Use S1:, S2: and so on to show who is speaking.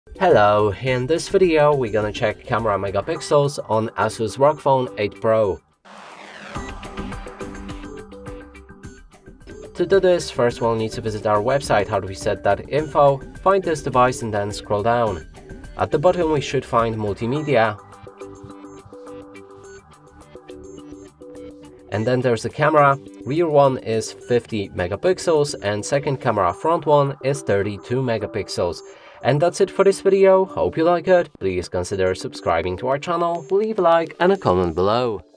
S1: Hello, in this video we're gonna check camera megapixels on ASUS Rog Phone 8 Pro. To do this, first we'll need to visit our website hardreset.info, find this device and then scroll down. At the bottom we should find multimedia. And then there's the camera. Rear one is 50 megapixels and second camera front one is 32 megapixels. And that's it for this video. Hope you like it. Please consider subscribing to our channel, leave a like and a comment below.